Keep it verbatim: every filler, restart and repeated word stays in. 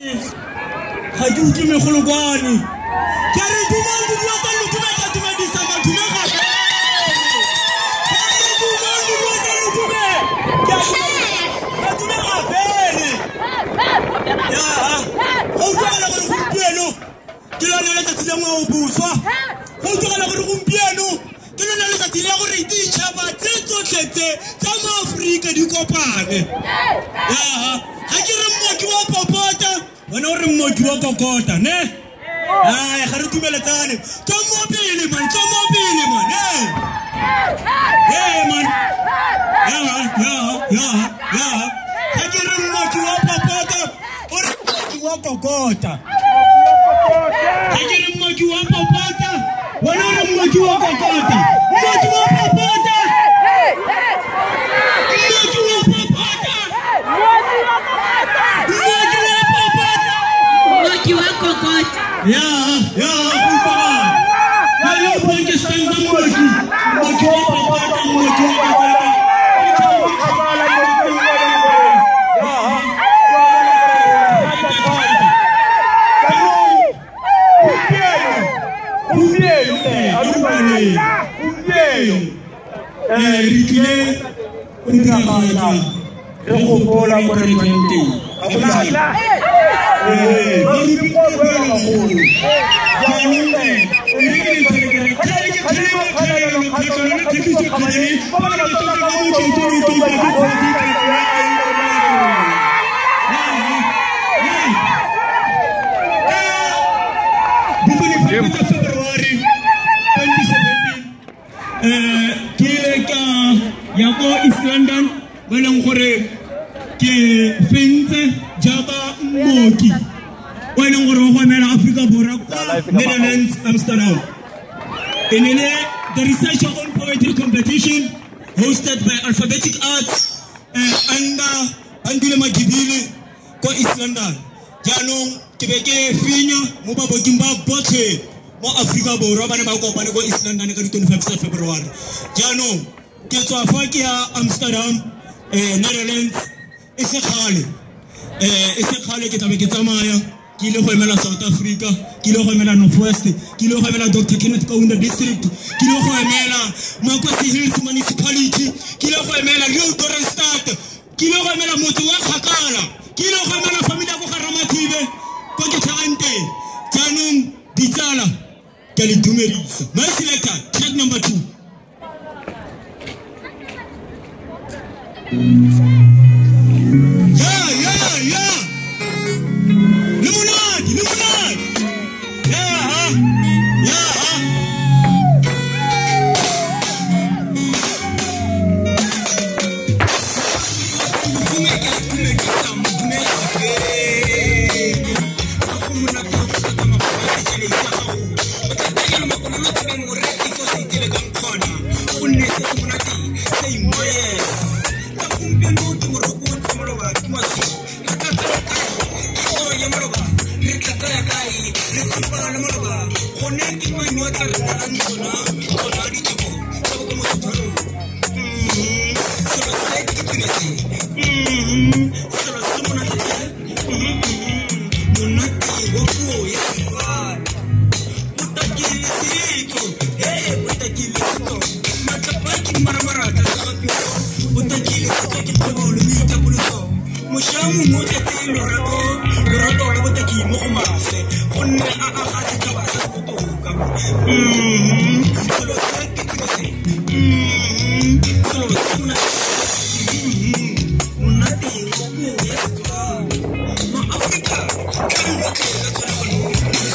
ga ke utlwe megolokwane ke re dumadi bua ka lotume ka dumedisa mathume gape ke re dumadi bua ka lotume ke mathume gapele ya go utlwala gore gompieno ke lona letsatsi le ngwao boswa go utlwala gore gompieno ke lona letsatsi le gore ditšhaba tse tsotlhe tse tsa maAforika di kopane ya ga ke re mmoki wa popota wena o re mmoki wa kokota ne ai ga re tumeletsane ka mobile man ka mobile man hey hey man ya ya ya ya ga ke re mmoki wa popota o re mmoki wa kokota ga ke re mmoki wa popota wena o re mmoki wa kokota mmoki wa popota Yeah, yeah, Papa. Now you want to stand up, Moki. Moki, Papa, Moki, Papa. Yako East London, walang kore ke fence jaba moki. Walang kore ko mera Africa Boracua, Netherlands, Amsterdam. Inene the research on poetry competition hosted by Alphabetic Arts under Andile Magibile ko East London. Janong kibeke finya mo ba bogimba bote mo Africa Boracua ba ne ba ko ba ne ko East London ka twenty-fifth February. Janong ke tswa fa ke ya Amsterdam eh Netherlands e se khale eh e se khale ke tlabe ke tsamaya ke ile go emela South Africa ke ile go emela Northwest ke ile go emela Doctor Kenneth Kaunda District ke ile go emela Makwesi Hills Municipality ke ile go emela Leeudoringstad ke ile go emela motse wa Kgakala ke ile go emela family ya go Garamathibe ko ke tlhagante tsanong ditsala ke le dumedisa my selector track number two. Yeah, yeah, yeah. Limonade, limonade. Yeah, huh? Yeah, huh?